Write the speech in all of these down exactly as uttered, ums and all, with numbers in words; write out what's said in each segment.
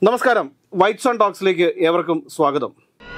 നമസ്കാരം, white sun ടോക്സിലേക്ക് ഏവർക്കും സ്വാഗതം.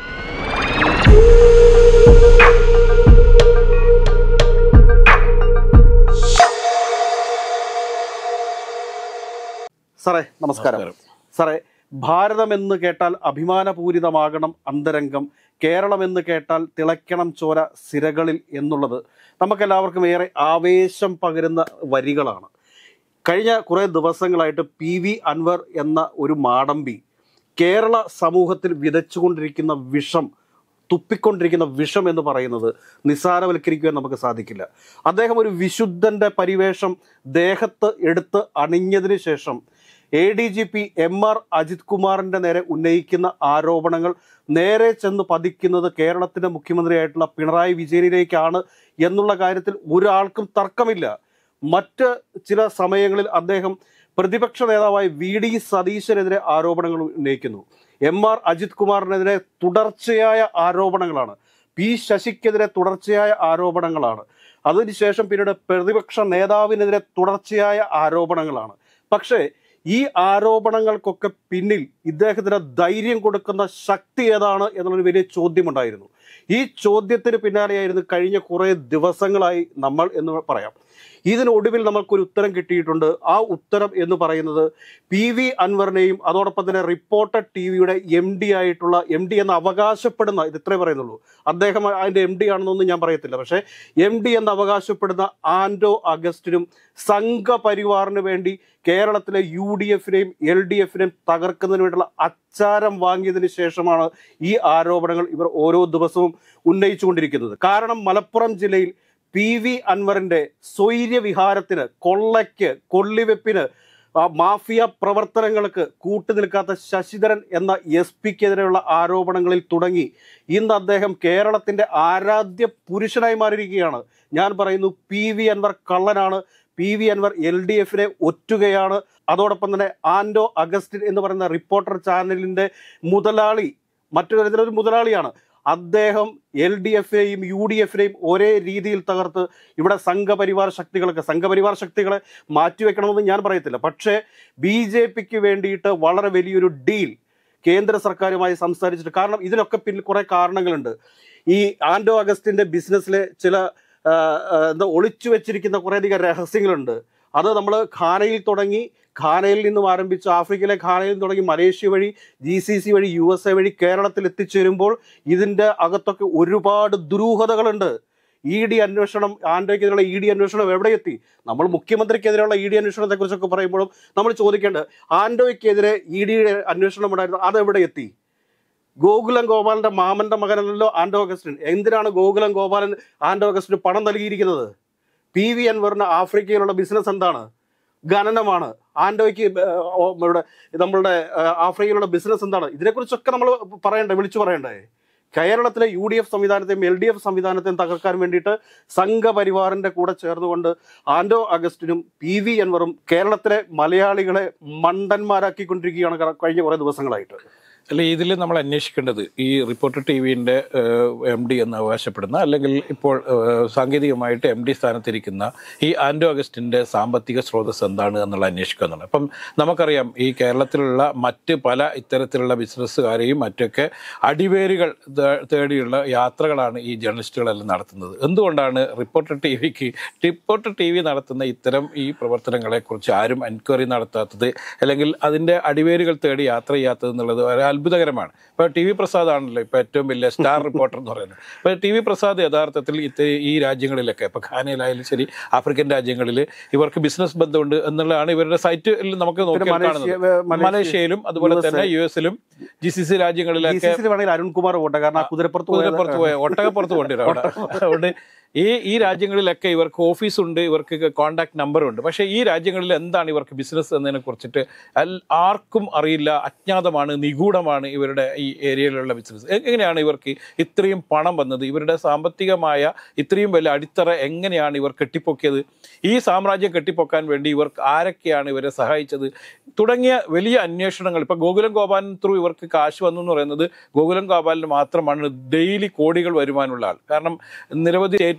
സാറേ നമസ്കാരം. സാറേ, ഭാരതമെന്ന് കേട്ടാൽ അഭിമാനപൂരിതമാകണം അന്തരംഗം, കേരളമെന്ന് കേട്ടാൽ തിളയ്ക്കണം ചോര സിരകളിൽ എന്നുള്ളത് നമുക്കെല്ലാവർക്കും ഏറെ ആവേശം പകരുന്ന വരികളാണ്. കഴിഞ്ഞ കുറേ ദിവസങ്ങളായിട്ട് പി വി അൻവർ എന്ന ഒരു മാടമ്പി കേരള സമൂഹത്തിൽ വിതച്ചുകൊണ്ടിരിക്കുന്ന വിഷം, തുപ്പിക്കൊണ്ടിരിക്കുന്ന വിഷം എന്ന് പറയുന്നത് നിസ്സാരവൽക്കരിക്കുവാൻ നമുക്ക് സാധിക്കില്ല. അദ്ദേഹം ഒരു വിശുദ്ധൻ്റെ പരിവേഷം ദേഹത്ത് എടുത്ത് അണിഞ്ഞതിന് ശേഷം A D G P M R Ajith കുമാറിൻ്റെ നേരെ ഉന്നയിക്കുന്ന ആരോപണങ്ങൾ നേരെ ചെന്ന് പതിക്കുന്നത് കേരളത്തിൻ്റെ മുഖ്യമന്ത്രിയായിട്ടുള്ള പിണറായി വിജയനിലേക്കാണ് എന്നുള്ള കാര്യത്തിൽ ഒരാൾക്കും തർക്കമില്ല. മറ്റ് ചില സമയങ്ങളിൽ അദ്ദേഹം പ്രതിപക്ഷ നേതാവായ വി ഡി സതീശനെതിരെ ആരോപണങ്ങൾ ഉന്നയിക്കുന്നു. എം ആർ അജിത് കുമാറിനെതിരെ തുടർച്ചയായ ആരോപണങ്ങളാണ്. പി ശശിക്കെതിരെ തുടർച്ചയായ ആരോപണങ്ങളാണ്. അതിനുശേഷം പിന്നീട് പ്രതിപക്ഷ നേതാവിനെതിരെ തുടർച്ചയായ ആരോപണങ്ങളാണ്. പക്ഷേ ഈ ആരോപണങ്ങൾക്കൊക്കെ പിന്നിൽ ഇദ്ദേഹത്തിന് ധൈര്യം കൊടുക്കുന്ന ശക്തി ഏതാണ് എന്നുള്ളൊരു വലിയ ചോദ്യമുണ്ടായിരുന്നു. ഈ ചോദ്യത്തിന് പിന്നാലെയായിരുന്നു കഴിഞ്ഞ കുറേ ദിവസങ്ങളായി നമ്മൾ എന്ന് പറയാം. ഇതിനൊടുവിൽ നമുക്കൊരു ഉത്തരം കിട്ടിയിട്ടുണ്ട്. ആ ഉത്തരം എന്ന് പറയുന്നത് പി വി അൻവറിനെയും അതോടൊപ്പം തന്നെ റിപ്പോർട്ടർ ടി വിയുടെ എം ഡി ആയിട്ടുള്ള എം ഡി എന്ന് അവകാശപ്പെടുന്ന, ഇത് ഇത്രേ പറയുന്നുള്ളൂ, അദ്ദേഹം അതിൻ്റെ എം ഡി ആണെന്നൊന്നും ഞാൻ പറയത്തില്ല, പക്ഷേ എം ഡി എന്ന് അവകാശപ്പെടുന്ന ആൻഡോ അഗസ്റ്റിനും സംഘപരിവാറിന് വേണ്ടി കേരളത്തിലെ യു ഡി എഫിനെയും എൽ ഡി എഫിനെയും തകർക്കുന്നതിന് വേണ്ടിയുള്ള അച്ചാരം വാങ്ങിയതിന് ശേഷമാണ് ഈ ആരോപണങ്ങൾ ഇവർ ഓരോ ദിവസവും ഉന്നയിച്ചുകൊണ്ടിരിക്കുന്നത്. കാരണം മലപ്പുറം ജില്ലയിൽ പി വി അൻവറിൻ്റെ സ്വൈര്യവിഹാരത്തിന്, കൊള്ളയ്ക്ക്, കൊള്ളിവെപ്പിന്, മാഫിയ പ്രവർത്തനങ്ങൾക്ക് കൂട്ടുനിൽക്കാത്ത ശശിധരൻ എന്ന എസ് പിക്കെതിരെയുള്ള ആരോപണങ്ങളിൽ തുടങ്ങി ഇന്ന് അദ്ദേഹം കേരളത്തിൻ്റെ ആരാധ്യ പുരുഷനായി മാറിയിരിക്കുകയാണ്. ഞാൻ പറയുന്നു, പി വി അൻവർ കള്ളനാണ്. P V Anvar L D എഫിനെ ഒറ്റുകയാണ്. അതോടൊപ്പം തന്നെ ആൻഡോ അഗസ്റ്റിൻ എന്ന് പറയുന്ന റിപ്പോർട്ടർ ചാനലിൻ്റെ മുതലാളി, മറ്റൊരു തരത്തിലൊരു മുതലാളിയാണ്. അദ്ദേഹം എൽ ഡി എഫിനെയും യു ഡി എഫിനെയും ഒരേ രീതിയിൽ തകർത്ത് ഇവിടെ സംഘപരിവാർ ശക്തികളൊക്കെ സംഘപരിവാർ ശക്തികളെ മാറ്റിവെക്കണമെന്ന് ഞാൻ പറയത്തില്ല, പക്ഷേ ബി ജെ പിക്ക് വേണ്ടിയിട്ട് വളരെ വലിയൊരു ഡീൽ കേന്ദ്ര സർക്കാരുമായി സംസാരിച്ചിട്ട്, കാരണം ഇതിനൊക്കെ പിന്നിൽ കുറേ കാരണങ്ങളുണ്ട്. ഈ ആൻഡോ അഗസ്റ്റിൻ്റെ ബിസിനസ്സിലെ ചില എന്താ ഒളിച്ചു വെച്ചിരിക്കുന്ന കുറേയധികം രഹസ്യങ്ങളുണ്ട്. അത് നമ്മൾ ഖാനയിൽ തുടങ്ങി, ഖാനയിൽ നിന്നും ആരംഭിച്ച് ആഫ്രിക്കയിലെ ഖാനയിൽ തുടങ്ങി മലേഷ്യ വഴി, ജി സി സി വഴി, യു എസ് എ വഴി കേരളത്തിൽ എത്തിച്ചേരുമ്പോൾ ഇതിൻ്റെ അകത്തൊക്കെ ഒരുപാട് ദുരൂഹതകളുണ്ട്. ഇ ഡി അന്വേഷണം, ആൻഡോയ്ക്കെതിരെയുള്ള ഇ ഡി അന്വേഷണം എവിടെ എത്തി? നമ്മൾ മുഖ്യമന്ത്രിക്കെതിരെയുള്ള ഇ ഡി അന്വേഷണത്തെക്കുറിച്ചൊക്കെ പറയുമ്പോഴും നമ്മൾ ചോദിക്കേണ്ടത്, ആൻഡോയ്ക്കെതിരെ ഇ ഡിയുടെ അന്വേഷണം ഉണ്ടായിരുന്നു, അതെവിടെ എത്തി? ഗോകുലം ഗോപാലൻ്റെ മാമൻ്റെ മകനല്ലോ ആൻഡോ അഗസ്റ്റിൻ. എന്തിനാണ് ഗോകുലം ഗോപാലൻ ആൻഡോ അഗസ്റ്റിന് പണം നൽകിയിരിക്കുന്നത്? പി വി അൻവറിന് ആഫ്രിക്കയിലുള്ള ബിസിനസ് എന്താണ്? ഖനനമാണ്. ആൻഡോയ്ക്ക് ഇവിടെ നമ്മളുടെ ആഫ്രിക്കയിലുള്ള ബിസിനസ് എന്താണ്? ഇതിനെക്കുറിച്ചൊക്കെ നമ്മൾ പറയണ്ടേ, വിളിച്ചു പറയണ്ടേ? കേരളത്തിലെ യു ഡി എഫ് സംവിധാനത്തെയും എൽ ഡി എഫ് സംവിധാനത്തെയും തകർക്കാൻ വേണ്ടിയിട്ട് സംഘപരിവാറിൻ്റെ കൂടെ ചേർന്നുകൊണ്ട് ആൻഡോ അഗസ്റ്റിനും പി വി അൻവറും കേരളത്തിലെ മലയാളികളെ മണ്ടന്മാരാക്കിക്കൊണ്ടിരിക്കുകയാണ് കഴിഞ്ഞ കുറേ ദിവസങ്ങളായിട്ട്. അല്ല, ഇതിൽ നമ്മൾ അന്വേഷിക്കേണ്ടത് ഈ റിപ്പോർട്ടർ ടി വിൻ്റെ എം ഡി എന്ന് അവകാശപ്പെടുന്ന, അല്ലെങ്കിൽ ഇപ്പോൾ സാങ്കേതികമായിട്ട് എം ഡി സ്ഥാനത്തിരിക്കുന്ന ഈ ആൻഡോ അഗസ്റ്റിൻ്റെ സാമ്പത്തിക സ്രോതസ് എന്താണ് എന്നുള്ള അന്വേഷിക്കുക എന്നുള്ളത്. അപ്പം നമുക്കറിയാം, ഈ കേരളത്തിലുള്ള മറ്റ് പല ഇത്തരത്തിലുള്ള ബിസിനസ്സുകാരെയും മറ്റൊക്കെ അടിവേരുകൾ തേടിയുള്ള യാത്രകളാണ് ഈ ജേർണലിസ്റ്റുകളെല്ലാം നടത്തുന്നത്. എന്തുകൊണ്ടാണ് റിപ്പോർട്ടർ ടി വിക്ക് റിപ്പോർട്ടർ ടി വി നടത്തുന്ന ഇത്തരം ഈ പ്രവർത്തനങ്ങളെക്കുറിച്ച് ആരും എൻക്വയറി നടത്താത്തത്, അല്ലെങ്കിൽ അതിൻ്റെ അടിവേരുകൾ തേടി യാത്ര ചെയ്യാത്തത് എന്നുള്ളത് ഒരു അത്ഭുതകരമാണ്. ഇപ്പോൾ ടി വി പ്രസാദ് ആണല്ലോ ഇപ്പോൾ ഏറ്റവും വലിയ സ്റ്റാർ റിപ്പോർട്ടർ എന്ന് പറയുന്നത്. ഇപ്പോൾ ടി വി പ്രസാദ് യഥാർത്ഥത്തിൽ ഇത് ഈ രാജ്യങ്ങളിലൊക്കെ, ഇപ്പോൾ ഖാനയിലായാലും ശരി, ആഫ്രിക്കൻ രാജ്യങ്ങളിൽ ഇവർക്ക് ബിസിനസ് ബന്ധമുണ്ട് എന്നുള്ളതാണ് ഇവരുടെ സൈറ്റിൽ നമുക്ക് നോക്കിയാൽ കാണുന്നത്. മലേഷ്യയിലും അതുപോലെ തന്നെ യു എസിലും ജി സി സി രാജ്യങ്ങളിലൊക്കെ അരുൺകുമാർ കുതിരപ്പുറത്ത് കുതിരപ്പുറത്ത് പോയ ഒട്ടകപ്പുറത്ത് കൊണ്ടുവരും. അതുകൊണ്ട് ഈ ഈ രാജ്യങ്ങളിലൊക്കെ ഇവർക്ക് ഓഫീസുണ്ട്, ഇവർക്ക് കോണ്ടാക്ട് നമ്പറുണ്ട്. പക്ഷേ ഈ രാജ്യങ്ങളിൽ എന്താണ് ഇവർക്ക് ബിസിനസ് എന്നതിനെ കുറിച്ചിട്ട് ആർക്കും അറിയില്ല, അജ്ഞാതമാണ്, നിഗൂഢമാണ് ഇവരുടെ ഈ ഏരിയയിലുള്ള ബിസിനസ്. എങ്ങനെയാണ് ഇവർക്ക് ഇത്രയും പണം വന്നത്? ഇവരുടെ സാമ്പത്തികമായ ഇത്രയും വലിയ അടിത്തറ എങ്ങനെയാണ് ഇവർ കെട്ടിപ്പൊക്കിയത്? ഈ സാമ്രാജ്യം കെട്ടിപ്പൊക്കാൻ വേണ്ടി ഇവർക്ക് ആരൊക്കെയാണ് ഇവരെ സഹായിച്ചത് തുടങ്ങിയ വലിയ അന്വേഷണങ്ങൾ. ഇപ്പോൾ ഗോകുലം ഗോപാലൻ ത്രൂ ഇവർക്ക് കാശ് വന്നു എന്ന് പറയുന്നത് ഗോകുലം ഗോപാലിന് മാത്രമാണ് ഡെയിലി കോടികൾ വരുമാനമുള്ള ആൾ. കാരണം നിരവധി സ്റ്റേറ്റുകൾ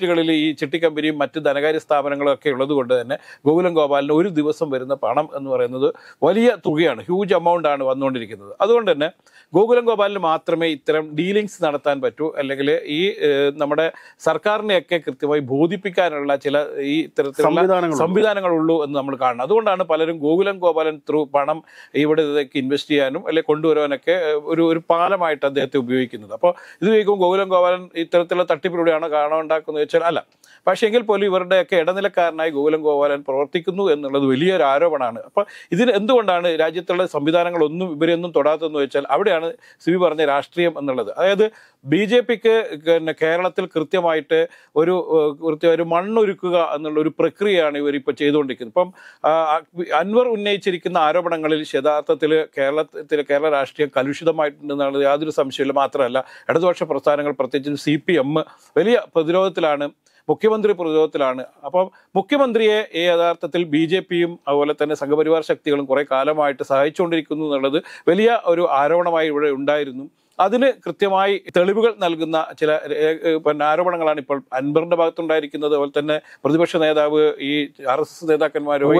അക്കൗണ്ടുകളിൽ ഈ ചിട്ടി കമ്പനിയും മറ്റ് ധനകാര്യ സ്ഥാപനങ്ങളും ഒക്കെ ഉള്ളത് കൊണ്ട് തന്നെ ഗോകുലം ഗോപാലിന് ഒരു ദിവസം വരുന്ന പണം എന്ന് പറയുന്നത് വലിയ തുകയാണ്, ഹ്യൂജ് എമൗണ്ട് ആണ് വന്നുകൊണ്ടിരിക്കുന്നത്. അതുകൊണ്ട് തന്നെ ഗോകുലം ഗോപാലിന് മാത്രമേ ഇത്തരം ഡീലിങ്സ് നടത്താൻ പറ്റൂ, അല്ലെങ്കിൽ ഈ നമ്മുടെ സർക്കാരിനെയൊക്കെ കൃത്യമായി ബോധിപ്പിക്കാനുള്ള ചില ഈ ഇത്തരത്തിലുള്ള സംവിധാനങ്ങളുള്ളൂ എന്ന് നമ്മൾ കാണണം. അതുകൊണ്ടാണ് പലരും ഗോകുലം ഗോപാലൻ ത്രൂ പണം ഇവിടെ ഇൻവെസ്റ്റ് ചെയ്യാനും അല്ലെങ്കിൽ കൊണ്ടുവരാനൊക്കെ ഒരു ഒരു പാലമായിട്ട് അദ്ദേഹത്തെ ഉപയോഗിക്കുന്നത്. അപ്പോൾ ഇത് ഉപയോഗിക്കുമ്പോൾ ഗോകുലം ഗോപാലൻ ഇത്തരത്തിലുള്ള തട്ടിപ്പിലൂടെയാണോ കാണാൻ ഉണ്ടാക്കുന്നത് വെച്ചാൽ അല്ല. പക്ഷേ എങ്കിൽ പോലും ഇവരുടെയൊക്കെ ഇടനിലക്കാരനായി ഗോകുലം ഗോപാലൻ പ്രവർത്തിക്കുന്നു എന്നുള്ളത് വലിയൊരു ആരോപണമാണ്. അപ്പോൾ ഇതിന് എന്തുകൊണ്ടാണ് രാജ്യത്തുള്ള സംവിധാനങ്ങളൊന്നും ഇവരെയൊന്നും തൊടാത്തതെന്ന് വെച്ചാൽ അവിടെയാണ് സിബി പറഞ്ഞ രാഷ്ട്രീയം എന്നുള്ളത്. അതായത് ബി ജെ പിക്ക് പിന്നെ കേരളത്തിൽ കൃത്യമായിട്ട് ഒരു കൃത്യം ഒരു മണ്ണൊരുക്കുക എന്നുള്ള ഒരു പ്രക്രിയയാണ് ഇവരിപ്പോൾ ചെയ്തുകൊണ്ടിരിക്കുന്നത്. ഇപ്പം അൻവർ ഉന്നയിച്ചിരിക്കുന്ന ആരോപണങ്ങളിൽ യഥാർത്ഥത്തിൽ കേരളത്തിൽ കേരള രാഷ്ട്രീയം കലുഷിതമായിട്ടുണ്ടെന്നുള്ളത് യാതൊരു സംശയമില്ല. മാത്രമല്ല ഇടതുപക്ഷ പ്രസ്ഥാനങ്ങൾ പ്രത്യേകിച്ചും സി പി എം വലിയ പ്രതിരോധത്തിലാണ്, മുഖ്യമന്ത്രി പ്രതിരോധത്തിലാണ്. അപ്പം മുഖ്യമന്ത്രിയെ ഈ യഥാർത്ഥത്തിൽ ബി ജെ പിയും അതുപോലെ തന്നെ സംഘപരിവാർ ശക്തികളും കുറെ കാലമായിട്ട് സഹായിച്ചുകൊണ്ടിരിക്കുന്നു എന്നുള്ളത് വലിയ ഒരു ആരോപണമായി ഇവിടെ ഉണ്ടായിരുന്നു. അതിന് കൃത്യമായി തെളിവുകൾ നൽകുന്ന ചില പിന്നെ ആരോപണങ്ങളാണ് ഇപ്പോൾ അൻവറിന്റെ ഭാഗത്തുണ്ടായിരിക്കുന്നത്. അതുപോലെ തന്നെ പ്രതിപക്ഷ നേതാവ് ഈ ആർ എസ് എസ് നേതാക്കന്മാരോ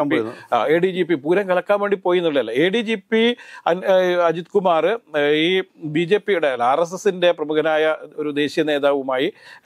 A D G P Pooram കലക്കാൻ വേണ്ടി പോയി എന്നുള്ളതല്ല. A D G P Ajith Kumar ഈ ബി ജെ പിയുടെ ആർ എസ് എസിന്റെ പ്രമുഖനായ ഒരു ദേശീയ നേതാവുമായി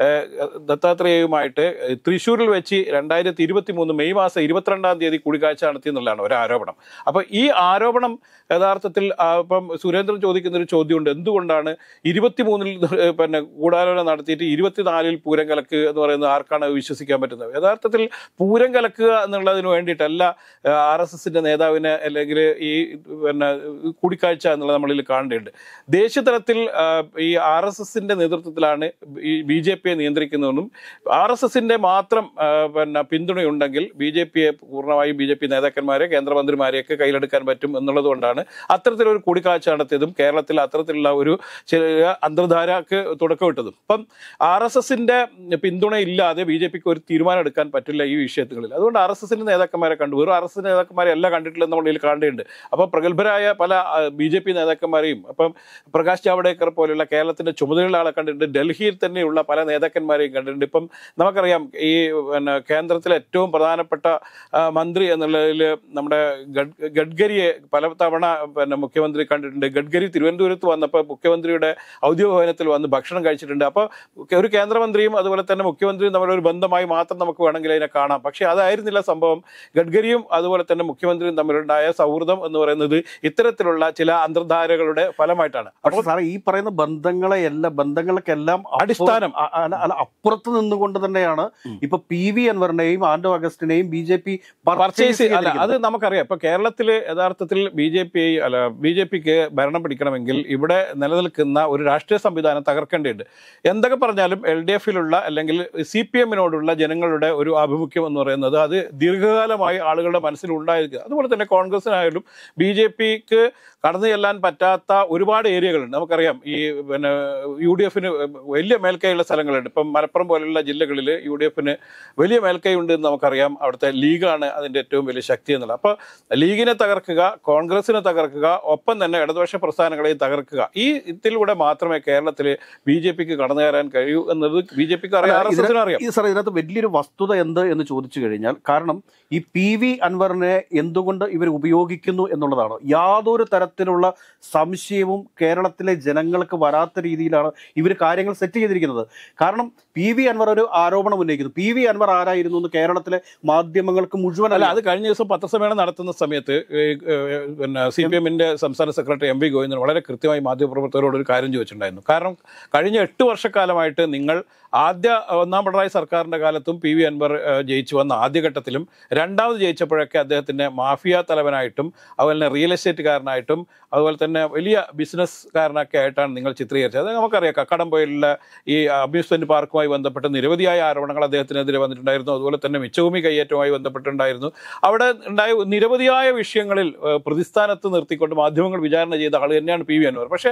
ദത്താത്രേയവുമായിട്ട് തൃശ്ശൂരിൽ വെച്ച് രണ്ടായിരത്തി ഇരുപത്തി മൂന്ന് മെയ് മാസം ഇരുപത്തിരണ്ടാം തീയതി കൂടിക്കാഴ്ച നടത്തി എന്നുള്ളതാണ് ഒരു ആരോപണം. അപ്പൊ ഈ ആരോപണം യഥാർത്ഥത്തിൽ ഇപ്പം സുരേന്ദ്രൻ ചോദിക്കുന്ന ഒരു ചോദ്യമുണ്ട്, എന്തുകൊണ്ടാണ് ഇരുപത്തിമൂന്നിൽ പിന്നെ ഗൂഢാലോചന നടത്തിയിട്ട് ഇരുപത്തിനാലിൽ പൂരം കലക്കുക എന്ന് പറയുന്നത് ആർക്കാണ് വിശ്വസിക്കാൻ പറ്റുന്നത്? യഥാർത്ഥത്തിൽ പൂരം കലക്കുക എന്നുള്ളതിന് വേണ്ടിയിട്ടല്ല ആർ എസ് എസിന്റെ നേതാവിനെ അല്ലെങ്കിൽ ഈ പിന്നെ കൂടിക്കാഴ്ച എന്നുള്ളത് നമ്മളിൽ കാണേണ്ടതുണ്ട്. ദേശീയ തലത്തിൽ ഈ ആർ എസ് എസിന്റെ നേതൃത്വത്തിലാണ് ഈ ബി ജെ പിയെ നിയന്ത്രിക്കുന്നതെന്നും ആർ എസ് എസിന്റെ മാത്രം പിന്നെ പിന്തുണയുണ്ടെങ്കിൽ ബി ജെ പിയെ പൂർണ്ണമായും ബി ജെ പി നേതാക്കന്മാരെ കേന്ദ്രമന്ത്രിമാരെയൊക്കെ കയ്യിലെടുക്കാൻ പറ്റും എന്നുള്ളത് കൊണ്ടാണ് അത്തരത്തിലൊരു കൂടിക്കാഴ്ച നടത്തിയതും കേരളത്തിൽ അത്തരത്തിലുള്ള ഒരു ചെറിയ അന്തർധാരക്ക് തുടക്കമിട്ടതും. അപ്പം ആർ എസ് എസിന്റെ പിന്തുണ ഇല്ലാതെ ബി ജെ പിക്ക് ഒരു തീരുമാനം എടുക്കാൻ പറ്റില്ല ഈ വിഷയങ്ങളിൽ. അതുകൊണ്ട് ആർ എസ് എസിന്റെ നേതാക്കന്മാരെ കണ്ടു, വെറും ആർ എസ് എസിന്റെ നേതാക്കന്മാരെ എല്ലാം കണ്ടിട്ടില്ലെന്ന് നമ്മളിൽ കാണേണ്ടതുണ്ട്. അപ്പം പ്രഗത്ഭരായ പല ബി ജെ പി നേതാക്കന്മാരെയും അപ്പം പ്രകാശ് ജാവ്ദേക്കർ പോലെയുള്ള കേരളത്തിന്റെ ചുമതലയുള്ള ആളെ കണ്ടിട്ടുണ്ട്, ഡൽഹിയിൽ തന്നെയുള്ള പല നേതാക്കന്മാരെയും കണ്ടിട്ടുണ്ട്. ഇപ്പം നമുക്കറിയാം ഈ പിന്നെ കേന്ദ്രത്തിലെ ഏറ്റവും പ്രധാനപ്പെട്ട മന്ത്രി എന്നുള്ളതിൽ നമ്മുടെ ഗഡ്കരിയെ പല തവണ പിന്നെ മുഖ്യമന്ത്രി കണ്ടിട്ടുണ്ട്. ഗഡ്കരി തിരുവനന്തപുരത്ത് വന്നപ്പോൾ മുഖ്യമന്ത്രിയുടെ ഔദ്യോഗിക ഭവനത്തിൽ വന്ന് ഭക്ഷണം കഴിച്ചിട്ടുണ്ട്. അപ്പോൾ ഒരു കേന്ദ്രമന്ത്രിയും അതുപോലെ തന്നെ മുഖ്യമന്ത്രിയും തമ്മിലൊരു ബന്ധമായി മാത്രം നമുക്ക് വേണമെങ്കിൽ അതിനെ കാണാം. പക്ഷേ അതായിരുന്നില്ല സംഭവം. ഗഡ്കരിയും അതുപോലെ തന്നെ മുഖ്യമന്ത്രിയും തമ്മിലുണ്ടായ സൗഹൃദം എന്ന് പറയുന്നത് ഇത്തരത്തിലുള്ള ചില അന്തർധാരകളുടെ ഫലമായിട്ടാണ്. അപ്പോൾ സാറേ ഈ പറയുന്ന ബന്ധങ്ങളെ എല്ലാ ബന്ധങ്ങൾക്കെല്ലാം അടിസ്ഥാനം അപ്പുറത്ത് നിന്നുകൊണ്ട് തന്നെയാണ് ഇപ്പൊ പി വി അൻവറിനെയും ആന്റോ അഗസ്റ്റിനെയും ബി ജെ പി പർച്ചേസ് അല്ല അത് നമുക്കറിയാം. ഇപ്പൊ കേരളത്തിൽ യഥാർത്ഥത്തിൽ ബി ജെ പി അല്ല ബി ജെ പിക്ക് ഭരണം പിടിക്കണമെങ്കിൽ ഇവിടെ നിലനിൽക്കുന്ന ഒരു രാഷ്ട്രീയ സംവിധാനം തകർക്കേണ്ടതുണ്ട്. എന്തൊക്കെ പറഞ്ഞാലും എൽ ഡി എഫിലുള്ള അല്ലെങ്കിൽ സി പി എമ്മിനോടുള്ള ജനങ്ങളുടെ ഒരു ആഭിമുഖ്യം എന്ന് പറയുന്നത് അത് ദീർഘകാലമായി ആളുകളുടെ മനസ്സിൽ ഉണ്ടായിരിക്കുക. അതുപോലെ തന്നെ കോൺഗ്രസിനായാലും ബി ജെ പിക്ക് കടന്നു ചെല്ലാൻ പറ്റാത്ത ഒരുപാട് ഏരിയകളുണ്ട്. നമുക്കറിയാം ഈ പിന്നെ യു ഡി എഫിന് വലിയ മേൽക്കൈയുള്ള സ്ഥലങ്ങളുണ്ട്. ഇപ്പം മലപ്പുറം പോലെയുള്ള ജില്ലകളിൽ യു ഡി എഫിന് വലിയ മേൽക്കൈ ഉണ്ട് എന്ന് നമുക്കറിയാം. അവിടുത്തെ ലീഗാണ് അതിൻ്റെ ഏറ്റവും വലിയ ശക്തി എന്നുള്ളത്. അപ്പോൾ ലീഗിനെ തകർക്കുക, കോൺഗ്രസിനെ തകർക്കുക, ഒപ്പം തന്നെ ഇടതുപക്ഷ പ്രസ്ഥാനങ്ങളെയും തകർക്കുക. ഈ ഇതിലൂടെ മാത്രമേ കേരളത്തിൽ ബി ജെ പിക്ക് കടന്നു കയറാൻ കഴിയൂ എന്നത് ബി ജെ പിക്ക് അറിയാം, ആർ എസ് എസിനും അറിയാം. സാർ ഇതിനകത്ത് വലിയൊരു വസ്തുത എന്ത് എന്ന് ചോദിച്ചു കഴിഞ്ഞാൽ, കാരണം ഈ പി വി അൻവറിനെ എന്തുകൊണ്ട് ഇവർ ഉപയോഗിക്കുന്നു എന്നുള്ളതാണ്. യാതൊരു തരത്തിലുള്ള സംശയവും കേരളത്തിലെ ജനങ്ങൾക്ക് വരാത്ത രീതിയിലാണ് ഇവർ കാര്യങ്ങൾ സെറ്റ് ചെയ്തിരിക്കുന്നത്. കാരണം പി വി അൻവർ ഒരു ആരോപണം ഉന്നയിക്കുന്നു. പി വി അൻവർ ആരായിരുന്നു എന്ന് കേരളത്തിലെ മാധ്യമങ്ങൾക്ക് മുഴുവൻ അല്ല. അത് കഴിഞ്ഞ ദിവസം പത്രസമ്മേളനം നടത്തുന്ന സമയത്ത് പിന്നെ സി പി എമ്മിന്റെ സംസ്ഥാന സെക്രട്ടറി എം വി ഗോവിന്ദൻ വളരെ കൃത്യമായി മാധ്യമപ്രവർത്തകരോട് ഒരു കാര്യം ചോദിച്ചിട്ടുണ്ടായിരുന്നു. കാരണം കഴിഞ്ഞ എട്ട് വർഷക്കാലമായിട്ട് നിങ്ങൾ ആദ്യ ഒന്നാം പിണറായി സർക്കാരിന്റെ കാലത്തും പി വി അൻവർ ജയിച്ചു വന്ന ആദ്യഘട്ടത്തിലും രണ്ടാമത് ജയിച്ചപ്പോഴൊക്കെ അദ്ദേഹത്തിന്റെ മാഫിയ തലവനായിട്ടും അതുപോലെ തന്നെ റിയൽ എസ്റ്റേറ്റുകാരനായിട്ടും അതുപോലെ തന്നെ വലിയ ബിസിനസ്സുകാരനൊക്കെ ആയിട്ടാണ് നിങ്ങൾ ചിത്രീകരിച്ചത്. അത് നമുക്കറിയാം. കക്കടംപൊയിലുള്ള ഈ അമ്യൂസ്മെന്റ് പാർക്കുമായി ബന്ധപ്പെട്ട് നിരവധിയായ ആരോപണങ്ങൾ അദ്ദേഹത്തിനെതിരെ വന്നിട്ടുണ്ടായിരുന്നു. അതുപോലെ തന്നെ മിച്ചഭൂമി കയ്യേറ്റവുമായി ബന്ധപ്പെട്ടുണ്ടായിരുന്നു. അവിടെ ഉണ്ടായ നിരവധിയായ വിഷയങ്ങളിൽ പ്രതിസ്ഥാനത്ത് നിർത്തിക്കൊണ്ട് മാധ്യമങ്ങൾ വിചാരണ ചെയ്ത ആൾ തന്നെയാണ് പി വി അൻവർ. പക്ഷേ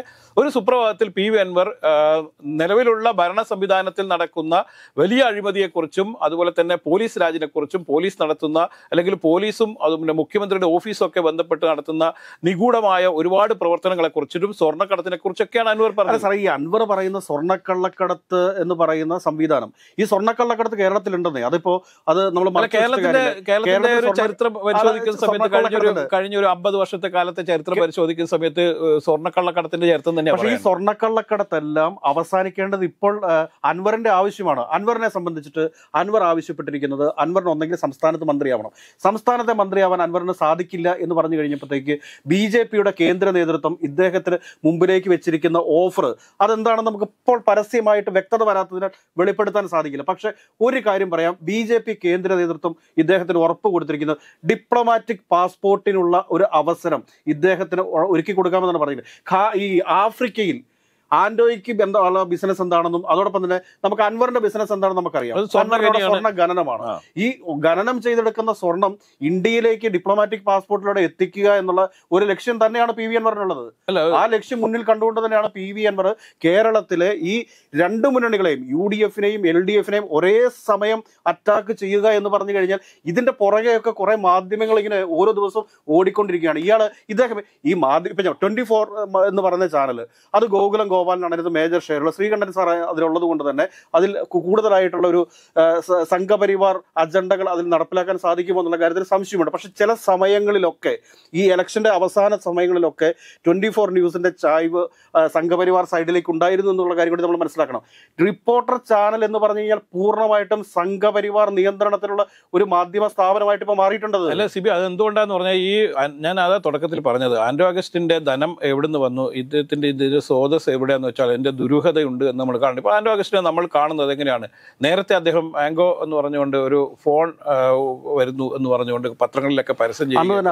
ഒരു സുപ്രഭാതത്തിൽ പി വി അൻവർ നിലവിലുള്ള ഭരണ സംവിധാനത്തിൽ നടക്കുന്ന വലിയ അഴിമതിയെക്കുറിച്ചും അതുപോലെ തന്നെ പോലീസ് രാജിനെക്കുറിച്ചും പോലീസ് നടത്തുന്ന അല്ലെങ്കിൽ പോലീസും അതുപോലെ മുഖ്യമന്ത്രിയുടെ ഓഫീസും ഒക്കെ ബന്ധപ്പെട്ട് നടത്തുന്ന നിഗൂഢമായ ഒരുപാട് പ്രവർത്തനങ്ങളെക്കുറിച്ചിട്ടും സ്വർണ്ണക്കടത്തിനെ കുറിച്ചൊക്കെയാണ് അൻവർ പറഞ്ഞത്. സാറേ, ഈ അൻവർ പറയുന്ന സ്വർണ്ണക്കള്ളക്കടത്ത് എന്ന് പറയുന്ന സംവിധാനം, ഈ സ്വർണ്ണക്കള്ളക്കടത്ത് കേരളത്തിലുണ്ടെന്നേ. അതിപ്പോ അത് നമ്മൾ കേരളത്തിന്റെ കേരളത്തിന്റെ ഒരു ചരിത്രം പരിശോധിക്കുന്ന സമയത്ത് കഴിഞ്ഞൊരു കഴിഞ്ഞ ഒരു അമ്പത് വർഷത്തെ കാലത്തെ ചരിത്രം പരിശോധിക്കുന്ന സമയത്ത് സ്വർണ്ണക്കള്ളക്കടത്തിന്റെ ചരിത്രം തന്നെയാണ്. പക്ഷേ ഈ സ്വർണ്ണക്കള്ളക്കടത്തെല്ലാം അവസാനിക്കേണ്ടത് ഇപ്പോൾ അൻവറിന്റെ ആവശ്യമാണ്. അൻവറിനെ സംബന്ധിച്ചിട്ട് അൻവർ ആവശ്യപ്പെട്ടിരിക്കുന്നത് അൻവറിന് ഒന്നെങ്കിൽ സംസ്ഥാനത്ത് മന്ത്രിയാവണം. സംസ്ഥാനത്തെ മന്ത്രിയാവാൻ അൻവറിന് സാധിക്കില്ല എന്ന് പറഞ്ഞു കഴിഞ്ഞപ്പോഴത്തേക്ക് ബി ജെ പിയുടെ കേന്ദ്ര നേതൃത്വം ഇദ്ദേഹത്തിന് മുമ്പിലേക്ക് വെച്ചിരിക്കുന്ന ഓഫർ അതെന്താണെന്ന് നമുക്ക് ഇപ്പോൾ പരസ്യമായിട്ട് വ്യക്തത വരാത്തതിനാൽ വെളിപ്പെടുത്താൻ സാധിക്കില്ല. പക്ഷെ ഒരു കാര്യം പറയാം, ബി ജെ പി കേന്ദ്ര നേതൃത്വം ഇദ്ദേഹത്തിന് ഉറപ്പ് കൊടുത്തിരിക്കുന്നത് ഡിപ്ലോമാറ്റിക് പാസ്പോർട്ടിനുള്ള ഒരു അവസരം ഇദ്ദേഹത്തിന് ഒരുക്കി കൊടുക്കാമെന്നാണ് പറയുന്നത്. ഈ ആഫ്രിക്കയിൽ ആൻഡോയ്ക്ക് ബന്ധമുള്ള ബിസിനസ് എന്താണെന്നും അതോടൊപ്പം തന്നെ നമുക്ക് അൻവറിന്റെ ബിസിനസ് എന്താണെന്ന് നമുക്കറിയാം. സ്വർണ്ണ ഖനനമാണ്. ഈ ഖനനം ചെയ്തെടുക്കുന്ന സ്വർണം ഇന്ത്യയിലേക്ക് ഡിപ്ലോമാറ്റിക് പാസ്പോർട്ടിലൂടെ എത്തിക്കുക എന്നുള്ള ഒരു ലക്ഷ്യം തന്നെയാണ് പി വി അൻവറിനുള്ളത്. ആ ലക്ഷ്യം മുന്നിൽ കണ്ടുകൊണ്ട് തന്നെയാണ് പി വി അൻവർ കേരളത്തിലെ ഈ രണ്ട് മുന്നണികളെയും യു ഡി എഫിനെയും എൽ ഡി എഫിനെയും ഒരേ സമയം അറ്റാക്ക് ചെയ്യുക എന്ന് പറഞ്ഞു കഴിഞ്ഞാൽ ഇതിന്റെ പുറകെയൊക്കെ കുറെ മാധ്യമങ്ങൾ ഇങ്ങനെ ഓരോ ദിവസവും ഓടിക്കൊണ്ടിരിക്കുകയാണ്. ഇയാള് ഇദ്ദേഹം ഈ മാധ്യമ ഇപ്പൊ ട്വന്റി ഫോർ എന്ന് പറയുന്ന ചാനൽ അത് ഗോകുലം ഗോപാലിനാണ് ഇത് മേജർ ഷെയറുള്ള. ശ്രീകണ്ഠൻ സാർ അതിലുള്ളത് കൊണ്ട് തന്നെ അതിൽ കൂടുതലായിട്ടുള്ള ഒരു സംഘപരിവാർ അജണ്ടകൾ അതിൽ നടപ്പിലാക്കാൻ സാധിക്കുമോ എന്നുള്ള കാര്യത്തിൽ സംശയമുണ്ട്. പക്ഷെ ചില സമയങ്ങളിലൊക്കെ ഈ ഇലക്ഷന്റെ അവസാന സമയങ്ങളിലൊക്കെ ട്വന്റി ഫോർ ന്യൂസിന്റെ ചായ്വ് സംഘപരിവാർ സൈഡിലേക്ക് ഉണ്ടായിരുന്നു എന്നുള്ള കാര്യം കൂടി നമ്മൾ മനസ്സിലാക്കണം. റിപ്പോർട്ടർ ചാനൽ എന്ന് പറഞ്ഞു കഴിഞ്ഞാൽ പൂർണ്ണമായിട്ടും സംഘപരിവാർ നിയന്ത്രണത്തിലുള്ള ഒരു മാധ്യമ സ്ഥാപനമായിട്ട് ഇപ്പൊ മാറിയിട്ടുണ്ടത്. അല്ല സിബി, അത് എന്തുകൊണ്ടാന്ന് പറഞ്ഞാൽ ഈ ഞാൻ അതാ തുടക്കത്തിൽ പറഞ്ഞത്, ആൻഡ്രോ അഗസ്റ്റിന്റെ ധനം എവിടുന്ന് വന്നു, ഇദ്ദേഹത്തിന്റെ ഇതിന്റെ സ്രോതസ് എവിടെയാന്ന് വെച്ചാൽ എൻ്റെ ദുരൂഹതയുണ്ട് എന്ന് നമ്മൾ കാണുന്നു. ഇപ്പോൾ ആൻഡ്രോ അഗസ്റ്റിനെ നമ്മൾ കാണുന്നത് എങ്ങനെയാണ്? നേരത്തെ അദ്ദേഹം ആംഗോ എന്ന് പറഞ്ഞുകൊണ്ട് ഒരു ഫോൺ വരുന്നു എന്ന് പറഞ്ഞുകൊണ്ട് പത്രങ്ങളിലൊക്കെ പരസ്യം ചെയ്തു, അന്ന്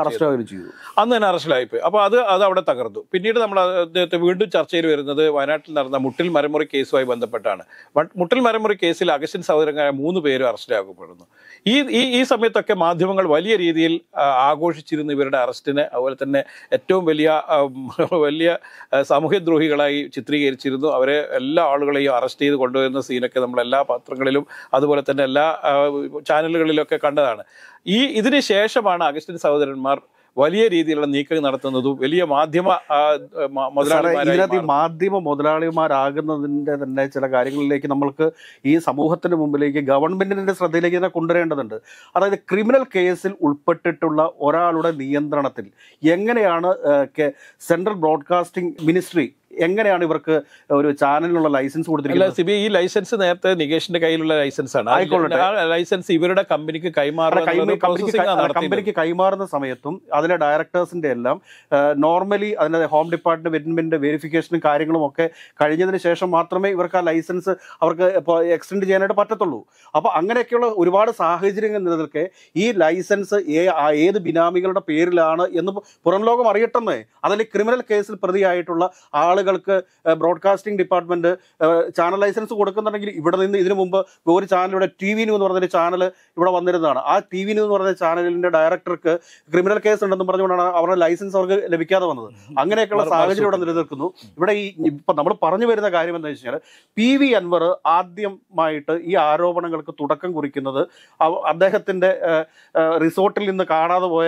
തന്നെ അറസ്റ്റിലായിപ്പോയി. അപ്പോൾ അത് അത് അവിടെ തകർന്നു. പിന്നീട് നമ്മൾ അദ്ദേഹത്തെ വീണ്ടും ചർച്ചയിൽ വരുന്നത് വയനാട്ടിൽ നടന്ന മുട്ടിൽ മരമുറി കേസുമായി ബന്ധപ്പെട്ടാണ്. മുട്ടിൽ മരമുറി കേസിൽ അഗസ്റ്റിൻ സഹോദരങ്ങളായ മൂന്ന് പേരും അറസ്റ്റിലാക്കപ്പെടുന്നു. ഈ ഈ സമയത്തൊക്കെ മാധ്യമങ്ങൾ വലിയ രീതിയിൽ ആഘോഷിച്ചിരുന്നു ഇവരുടെ അറസ്റ്റിനെ. അതുപോലെ തന്നെ ഏറ്റവും വലിയ വലിയ സാമൂഹ്യദ്രോഹികളായി ചിത്രീകരിച്ചിരുന്നു. അവരെ എല്ലാ ആളുകളെയും അറസ്റ്റ് ചെയ്ത് കൊണ്ടുവരുന്ന സീനൊക്കെ നമ്മൾ എല്ലാ പത്രങ്ങളിലും അതുപോലെ തന്നെ എല്ലാ ചാനലുകളിലൊക്കെ കണ്ടതാണ്. ഈ ഇതിന് ശേഷമാണ് അഗസ്റ്റിൻ സഹോദരന്മാർ വലിയ രീതിയിലുള്ള നീക്കം നടത്തുന്നതും വലിയ മാധ്യമ മുതലാളിമാരായി മാധ്യമ മുതലാളിമാരാകുന്നതിന്റെ തന്നെ ചില കാര്യങ്ങളിലേക്ക് നമ്മൾക്ക് ഈ സമൂഹത്തിന് മുമ്പിലേക്ക് ഗവൺമെന്റിന്റെ ശ്രദ്ധയിലേക്ക് തന്നെ കൊണ്ടുവരേണ്ടതുണ്ട്. അതായത് ക്രിമിനൽ കേസിൽ ഉൾപ്പെട്ടിട്ടുള്ള ഒരാളുടെ നിയന്ത്രണത്തിൽ എങ്ങനെയാണ് സെൻട്രൽ ബ്രോഡ്കാസ്റ്റിംഗ് മിനിസ്ട്രി എങ്ങനെയാണ് ഇവർക്ക് ഒരു ചാനലിനുള്ള ലൈസൻസ് കൊടുത്തിരിക്കുന്നത്? സിബി, ഈ ലൈസൻസ് നേരത്തെ നികേഷിന്റെ കയ്യിലുള്ള ലൈസൻസ് ആണ്. ആ ലൈസൻസ് ഇവരുടെ കമ്പനിക്ക് കൈമാറുന്ന കമ്പനിക്ക് കൈമാറുന്ന സമയത്തും അതിലെ ഡയറക്ടേഴ്സിന്റെ എല്ലാം നോർമലി അതിന്റെ ഹോം ഡിപ്പാർട്ട്മെന്റിന്റെ വെരിഫിക്കേഷനും കാര്യങ്ങളും ഒക്കെ കഴിഞ്ഞതിന് ശേഷം മാത്രമേ ഇവർക്ക് ആ ലൈസൻസ് അവർക്ക് എക്സ്റ്റെൻഡ് ചെയ്യാനായിട്ട് പറ്റത്തുള്ളൂ. അപ്പൊ അങ്ങനെയൊക്കെയുള്ള ഒരുപാട് സാഹചര്യങ്ങൾ നിലനിൽക്കെ ഈ ലൈസൻസ് ഏത് ബിനാമികളുടെ പേരിലാണ് എന്ന് പുറം ലോകം അറിയട്ടെന്നേ. അതിൽ ക്രിമിനൽ കേസിൽ പ്രതിയായിട്ടുള്ള ആളുകൾ ൾക്ക് ബ്രോഡ്കാസ്റ്റിംഗ് ഡിപ്പാർട്ട്മെന്റ് ചാനൽ ലൈസൻസ് കൊടുക്കുന്നുണ്ടെങ്കിൽ ഇവിടെ നിന്ന് ഇതിനു മുമ്പ് ഒരു ചാനലിവിടെ ടി വി ന്യൂ എന്ന് പറഞ്ഞൊരു ചാനൽ ഇവിടെ വന്നിരുന്നതാണ്. ആ ടി വി ന്യൂ എന്ന് പറഞ്ഞ ചാനലിന്റെ ഡയറക്ടർക്ക് ക്രിമിനൽ കേസ് ഉണ്ടെന്ന് പറഞ്ഞുകൊണ്ടാണ് അവരുടെ ലൈസൻസ് അവർക്ക് ലഭിക്കാതെ വന്നത്. അങ്ങനെയൊക്കെയുള്ള സാഹചര്യം ഇവിടെ നിലനിൽക്കുന്നു. ഇവിടെ ഈ ഇപ്പൊ നമ്മൾ പറഞ്ഞു വരുന്ന കാര്യം എന്താ വെച്ച് കഴിഞ്ഞാൽ പി വി അൻവർ ആദ്യമായിട്ട് ഈ ആരോപണങ്ങൾക്ക് തുടക്കം കുറിക്കുന്നത് അദ്ദേഹത്തിന്റെ റിസോർട്ടിൽ നിന്ന് കാണാതെ പോയ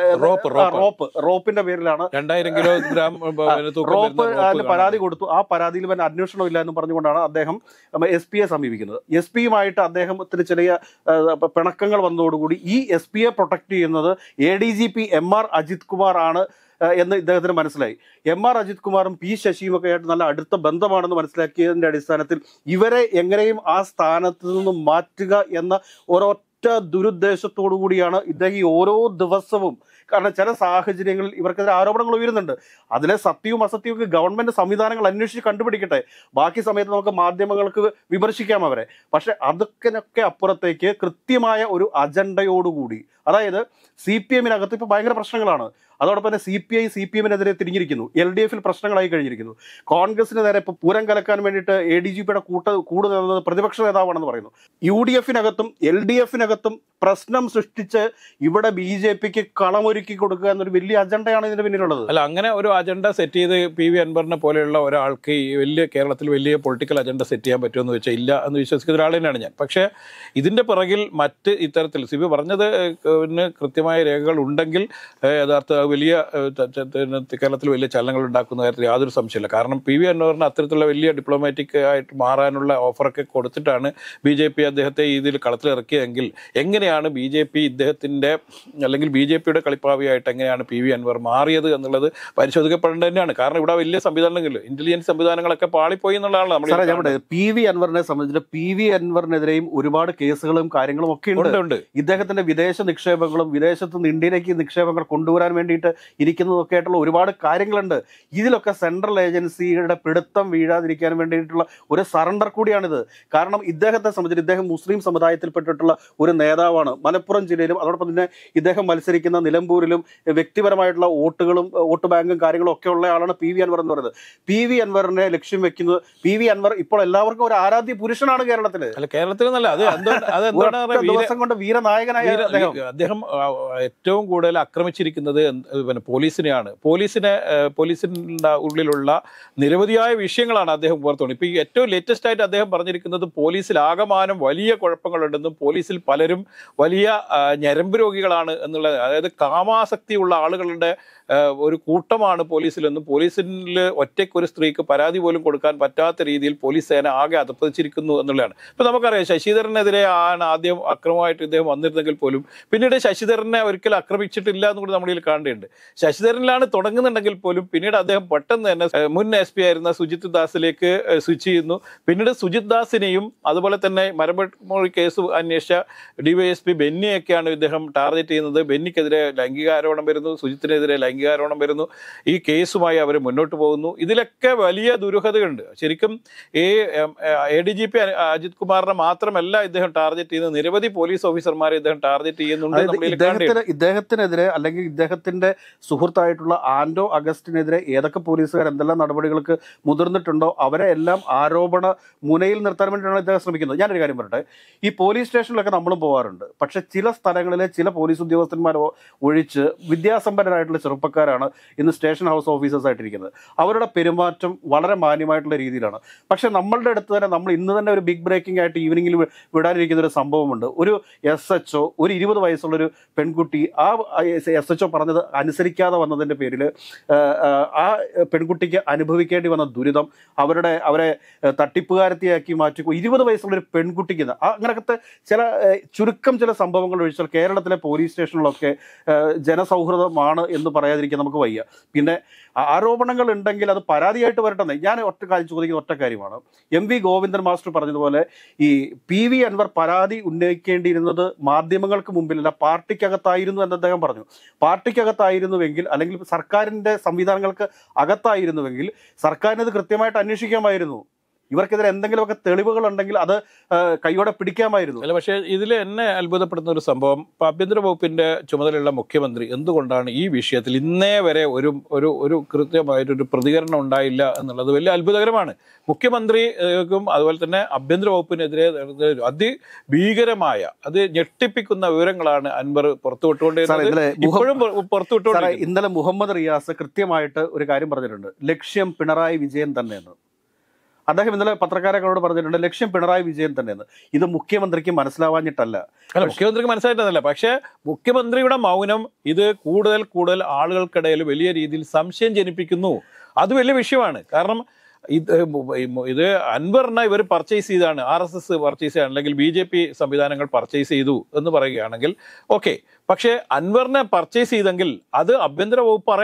റോപ്പ് റോപ്പിന്റെ പേരിലാണ്. രണ്ടായിരം കിലോഗ്രാം റോപ്പ് പരാതി കൊടുത്തു. ആ പരാതിയിൽ പിന്നെ അന്വേഷണം ഇല്ല എന്ന് പറഞ്ഞുകൊണ്ടാണ് അദ്ദേഹം എസ് പിയെ സമീപിക്കുന്നത്. എസ് പിയുമായിട്ട് അദ്ദേഹത്തിന് ചെറിയ പിണക്കങ്ങൾ വന്നതോടുകൂടി ഈ എസ് പിയെ പ്രൊട്ടക്ട് ചെയ്യുന്നത് A D G P M R Ajith Kumar ആണ് എന്ന് ഇദ്ദേഹത്തിന് മനസ്സിലായി. എം ആർ അജിത് കുമാറും പി ശശിയും ഒക്കെ ആയിട്ട് നല്ല അടുത്ത ബന്ധമാണെന്ന് മനസ്സിലാക്കിയതിന്റെ അടിസ്ഥാനത്തിൽ ഇവരെ എങ്ങനെയും ആ സ്ഥാനത്ത് നിന്നും മാറ്റുക എന്ന ഒരൊറ്റ ദുരുദ്ദേശത്തോടു കൂടിയാണ് ഇദ്ദേഹം ഈ ഓരോ ദിവസവും, കാരണം ചില സാഹചര്യങ്ങളിൽ ഇവർക്കെതിരെ ആരോപണങ്ങൾ ഉയരുന്നുണ്ട്, അതിലെ സത്യവും അസത്യവും ഒക്കെ ഗവൺമെന്റ് സംവിധാനങ്ങൾ അന്വേഷിച്ച് കണ്ടുപിടിക്കട്ടെ. ബാക്കി സമയത്ത് നമുക്ക് മാധ്യമങ്ങൾക്ക് വിമർശിക്കാം അവരെ. പക്ഷെ അതൊക്കെ അപ്പുറത്തേക്ക് കൃത്യമായ ഒരു അജണ്ടയോടുകൂടി, അതായത് സി പി എമ്മിനകത്ത് ഇപ്പോൾ ഭയങ്കര പ്രശ്നങ്ങളാണ്. അതോടൊപ്പം തന്നെ C P I C P എമ്മിനെതിരെ തിരിഞ്ഞിരിക്കുന്നു. എൽ ഡി എഫിൽ പ്രശ്നങ്ങളായി കഴിഞ്ഞിരിക്കുന്നു. കോൺഗ്രസിന് നേരെ ഇപ്പോൾ പൂരം കലക്കാൻ വേണ്ടിയിട്ട് എ ഡി ജി പിയുടെ കൂട്ട കൂട് നിന്നത് പ്രതിപക്ഷ നേതാവാണെന്ന് പറയുന്നു. യു ഡി എഫിനകത്തും എൽ ഡി എഫിനകത്തും പ്രശ്നം സൃഷ്ടിച്ച് ഇവിടെ ബി ജെ പിക്ക് കളമൊരുക്കി കൊടുക്കുക എന്നൊരു വലിയ അജണ്ടയാണ് ഇതിന്റെ പിന്നിലുള്ളത്. അല്ല, അങ്ങനെ ഒരു അജണ്ട സെറ്റ് ചെയ്ത് പി വി അൻവറിനെ പോലെയുള്ള ഒരാൾക്ക് ഈ വലിയ കേരളത്തിൽ വലിയ പൊളിറ്റിക്കൽ അജണ്ട സെറ്റ് ചെയ്യാൻ പറ്റുമെന്ന് വെച്ചാൽ ഇല്ല എന്ന് വിശ്വസിക്കുന്ന ഒരാൾ തന്നെയാണ് ഞാൻ. പക്ഷേ ഇതിന്റെ പിറകിൽ മറ്റ് ഇത്തരത്തിൽ സിബി പറഞ്ഞത് കൃത്യമായ രേഖകൾ ഉണ്ടെങ്കിൽ യഥാർത്ഥ വലിയ കേരളത്തിൽ വലിയ ചലനങ്ങൾ ഉണ്ടാക്കുന്ന കാര്യത്തിൽ യാതൊരു സംശയമില്ല. കാരണം പി വി അൻവറിന് അത്തരത്തിലുള്ള വലിയ ഡിപ്ലോമാറ്റിക് ആയിട്ട് മാറാനുള്ള ഓഫറൊക്കെ കൊടുത്തിട്ടാണ് ബി ജെ പി അദ്ദേഹത്തെ ഇതിൽ കളത്തിലിറക്കിയതെങ്കിൽ എങ്ങനെയാണ് ബി ജെ പി ഇദ്ദേഹത്തിന്റെ അല്ലെങ്കിൽ ബി ജെ പിയുടെ കളിപ്പാവിയായിട്ട് എങ്ങനെയാണ് പി വി അൻവർ മാറിയത് എന്നുള്ളത് പരിശോധിക്കപ്പെടേണ്ടത് തന്നെയാണ്. കാരണം ഇവിടെ വലിയ സംവിധാനങ്ങളില്ല, ഇന്റലിജൻസ് സംവിധാനങ്ങളൊക്കെ പാളിപ്പോയി എന്നുള്ളതാണ് നമ്മൾ. പി വി അൻവറിനെ സംബന്ധിച്ച് പി വി അൻവറിനെതിരെയും ഒരുപാട് കേസുകളും കാര്യങ്ങളും ഒക്കെ ഉണ്ട്. ഇദ്ദേഹത്തിന്റെ വിദേശ നിക്ഷേപങ്ങളും വിദേശത്ത് നിന്ന് ഇന്ത്യയിലേക്ക് നിക്ഷേപങ്ങൾ കൊണ്ടുവരാൻ വേണ്ടിയിട്ട് ഇരിക്കുന്നതൊക്കെ ആയിട്ടുള്ള ഒരുപാട് കാര്യങ്ങളുണ്ട്. ഇതിലൊക്കെ സെൻട്രൽ ഏജൻസിയുടെ പിടുത്തം വീഴാതിരിക്കാൻ വേണ്ടിയിട്ടുള്ള ഒരു സറണ്ടർ കൂടിയാണിത്. കാരണം ഇദ്ദേഹത്തെ സംബന്ധിച്ച് ഇദ്ദേഹം മുസ്ലിം സമുദായത്തിൽപ്പെട്ടിട്ടുള്ള ഒരു നേതാവാണ്. മലപ്പുറം ജില്ലയിലും അതോടൊപ്പം തന്നെ ഇദ്ദേഹം മത്സരിക്കുന്ന നിലമ്പൂരിലും വ്യക്തിപരമായിട്ടുള്ള വോട്ടുകളും വോട്ട് ബാങ്കും കാര്യങ്ങളും ഒക്കെ ഉള്ള ആളാണ് പി വി അൻവർ എന്ന് പറയുന്നത്. പി വി അൻവറിനെ ലക്ഷ്യം വെക്കുന്നത് പി വി അൻവർ ഇപ്പോൾ എല്ലാവർക്കും ഒരു ആരാധ്യ പുരുഷനാണ് കേരളത്തില്. കേരളത്തിൽ ദിവസം കൊണ്ട് വീരനായകനായ അദ്ദേഹം ഏറ്റവും കൂടുതൽ ആക്രമിച്ചിരിക്കുന്നത് പിന്നെ പോലീസിനെയാണ്. പോലീസിനെ പോലീസിന്റെ ഉള്ളിലുള്ള നിരവധിയായ വിഷയങ്ങളാണ് അദ്ദേഹം പുറത്തുകൊണ്ട്. ഇപ്പൊ ഈ ഏറ്റവും ലേറ്റസ്റ്റ് ആയിട്ട് അദ്ദേഹം പറഞ്ഞിരിക്കുന്നത് പോലീസിൽ ആകമാനം വലിയ കുഴപ്പങ്ങളുണ്ടെന്നും പോലീസിൽ പലരും വലിയ ഞരമ്പ് രോഗികളാണ് എന്നുള്ള, അതായത് കാമാസക്തിയുള്ള ആളുകളുടെ ഒരു കൂട്ടമാണ് പോലീസിലെന്നും പോലീസിൽ ഒറ്റയ്ക്കൊരു സ്ത്രീക്ക് പരാതി പോലും കൊടുക്കാൻ പറ്റാത്ത രീതിയിൽ പോലീസ് സേന ആകെ അധപ്പതിച്ചിരിക്കുന്നു എന്നുള്ളതാണ്. ഇപ്പൊ നമുക്കറിയാം ശശിധരനെതിരെ ആണ് ആദ്യം അക്രമമായിട്ട് ഇദ്ദേഹം വന്നിരുന്നെങ്കിൽ പോലും പിന്നീട് ശശിധരനെ ഒരിക്കലും ആക്രമിച്ചിട്ടില്ല എന്ന് കൂടി നമ്മളിൽ കാണേണ്ടതുണ്ട്. ശശിധരനിലാണ് തുടങ്ങുന്നുണ്ടെങ്കിൽ പോലും പിന്നീട് അദ്ദേഹം പെട്ടെന്ന് തന്നെ മുൻ എസ് പി ആയിരുന്ന സുജിത് ദാസിലേക്ക് സ്വിച്ച് ചെയ്യുന്നു. പിന്നീട് സുജിത് ദാസിനെയും അതുപോലെ തന്നെ മരമൊഴി കേസ് അന്വേഷിച്ച ഡിവൈഎസ്പി ബെന്നിയൊക്കെയാണ് ഇദ്ദേഹം ടാർഗറ്റ് ചെയ്യുന്നത്. ബെന്നിക്കെതിരെ ലൈംഗികാരോപണം വരുന്നു, സുജിത്തിനെതിരെ ലൈംഗികാരോപണം വരുന്നു. ഈ കേസുമായി അവർ മുന്നോട്ട് പോകുന്നു. ഇതിലൊക്കെ വലിയ ദുരൂഹതയുണ്ട്. ശരിക്കും ഈ A D G P Ajith കുമാറിനെ മാത്രമല്ല ഇദ്ദേഹം ടാർഗറ്റ് ചെയ്യുന്നത്, നിരവധി പോലീസ് ഓഫീസർമാരെ ഇദ്ദേഹം ടാർഗറ്റ് ചെയ്യുന്നുണ്ട്. ഇദ്ദേഹത്തിനെതിരെ അല്ലെങ്കിൽ ഇദ്ദേഹത്തിന്റെ സുഹൃത്തായിട്ടുള്ള ആൻഡോ അഗസ്റ്റിനെതിരെ ഏതൊക്കെ പോലീസുകാർ എന്തെല്ലാം നടപടികൾക്ക് മുതിർന്നിട്ടുണ്ടോ അവരെ എല്ലാം ആരോപണ മുനയിൽ നിർത്താൻ വേണ്ടിയിട്ടാണ് ഇദ്ദേഹം ശ്രമിക്കുന്നത്. ഞാനൊരു കാര്യം പറയട്ടെ, ഈ പോലീസ് സ്റ്റേഷനിലൊക്കെ നമ്മളും പോകാറുണ്ട്. പക്ഷെ ചില സ്ഥലങ്ങളിലെ ചില പോലീസ് ഉദ്യോഗസ്ഥന്മാരോ ഒഴിച്ച് വിദ്യാസമ്പന്നരായിട്ടുള്ള ചെറുപ്പക്കാരാണ് ഇന്ന് സ്റ്റേഷൻ ഹൗസ് ഓഫീസേഴ്സ് ആയിട്ടിരിക്കുന്നത്. അവരുടെ പെരുമാറ്റം വളരെ മാന്യമായിട്ടുള്ള രീതിയിലാണ്. പക്ഷെ നമ്മളുടെ അടുത്ത് തന്നെ നമ്മൾ ഇന്ന് തന്നെ ഒരു ബിഗ് ബ്രേക്കിംഗ് ആയിട്ട് ഈവനിങ്ങിൽ വിടാനിരിക്കുന്ന ഒരു സംഭവമുണ്ട്. ഒരു എസ് എച്ച് ഒ ഒരു ഇരുപത് വയസ്സുള്ളൊരു പെൺകുട്ടി ആ എസ് എച്ച് ഒ പറഞ്ഞത് അനുസരിക്കാതെ വന്നതിൻ്റെ പേരിൽ ആ പെൺകുട്ടിക്ക് അനുഭവിക്കേണ്ടി വന്ന ദുരിതം, അവരുടെ അവരെ തട്ടിപ്പുകാരത്തിയാക്കി മാറ്റി ഇരുപത് വയസ്സുള്ളൊരു പെൺകുട്ടിക്ക് അങ്ങനത്തെ ചില ചുരുക്കം ചില സംഭവങ്ങൾ ഒഴിച്ചാൽ കേരളത്തിലെ പോലീസ് സ്റ്റേഷനിലൊക്കെ ജനസൗഹൃദമാണ് എന്ന് പറയാതിരിക്കാൻ നമുക്ക് വയ്യ. പിന്നെ ആരോപണങ്ങൾ ഉണ്ടെങ്കിൽ അത് പരാതിയായിട്ട് വരട്ടെന്ന് ഞാൻ ഒറ്റ കാര്യം ചോദിക്കുന്ന ഒറ്റ കാര്യമാണ്. എം വി ഗോവിന്ദൻ മാസ്റ്റർ പറഞ്ഞതുപോലെ ഈ പി വി അൻവർ പരാതി ഉന്നയിക്കേണ്ടിയിരുന്നത് മാധ്യമങ്ങൾക്ക് മുമ്പിലല്ല പാർട്ടിക്കകത്തായിരുന്നു എന്ന് അദ്ദേഹം പറഞ്ഞു. പാർട്ടിക്കകത്തായിരുന്നുവെങ്കിൽ അല്ലെങ്കിൽ സർക്കാരിൻ്റെ സംവിധാനങ്ങൾക്ക് അകത്തായിരുന്നുവെങ്കിൽ സർക്കാരിനത് കൃത്യമായിട്ട് അന്വേഷിക്കാമായിരുന്നു. ഇവർക്കെതിരെ എന്തെങ്കിലുമൊക്കെ തെളിവുകൾ ഉണ്ടെങ്കിൽ അത് കൈയോടെ പിടിക്കാമായിരുന്നു. അല്ല, പക്ഷേ ഇതിൽ എന്നെ അത്ഭുതപ്പെടുന്ന ഒരു സംഭവം, ഇപ്പം ആഭ്യന്തര വകുപ്പിന്റെ ചുമതലയുള്ള മുഖ്യമന്ത്രി എന്തുകൊണ്ടാണ് ഈ വിഷയത്തിൽ ഇന്നേ വരെ ഒരു ഒരു ഒരു കൃത്യമായിട്ടൊരു പ്രതികരണം ഉണ്ടായില്ല എന്നുള്ളത് വലിയ അത്ഭുതകരമാണ്. മുഖ്യമന്ത്രിക്കും അതുപോലെ തന്നെ ആഭ്യന്തര വകുപ്പിനെതിരെ അതിഭീകരമായ അത് ഞെട്ടിപ്പിക്കുന്ന വിവരങ്ങളാണ് അൻവർ പുറത്തുവിട്ടുകൊണ്ടിരുന്നത്. ഇപ്പോഴും പുറത്തുവിട്ടുകൊണ്ടിരിക്കുന്നത്. ഇന്നലെ മുഹമ്മദ് റിയാസ് കൃത്യമായിട്ട് ഒരു കാര്യം പറഞ്ഞിട്ടുണ്ട്, ലക്ഷ്യം പിണറായി വിജയൻ തന്നെയെന്ന്. അദ്ദേഹം ഇന്നലെ പത്രക്കാരോട് പറഞ്ഞിട്ടുണ്ട് ലക്ഷ്യം പിണറായി വിജയൻ തന്നെയെന്ന്. ഇത് മുഖ്യമന്ത്രിക്ക് മനസ്സിലാവാഞ്ഞിട്ടല്ല. അല്ല, മുഖ്യമന്ത്രിക്ക് മനസ്സിലായിട്ടല്ല. പക്ഷേ മുഖ്യമന്ത്രിയുടെ മൗനം ഇത് കൂടുതൽ കൂടുതൽ ആളുകൾക്കിടയിൽ വലിയ രീതിയിൽ സംശയം ജനിപ്പിക്കുന്നു. അത് വലിയ വിഷയമാണ്. കാരണം ഇത് ഇത് അൻവറിനെ ഇവർ പർച്ചേസ് ചെയ്താണ്, ആർ എസ് എസ് പർച്ചേസ് ചെയ്യാണ്, അല്ലെങ്കിൽ ബി ജെ പി സംവിധാനങ്ങൾ പർച്ചേസ് ചെയ്തു എന്ന് പറയുകയാണെങ്കിൽ ഓക്കെ. പക്ഷേ അൻവറിനെ പർച്ചേസ് ചെയ്തെങ്കിൽ അത് ആഭ്യന്തര വകുപ്പ് പറയണം.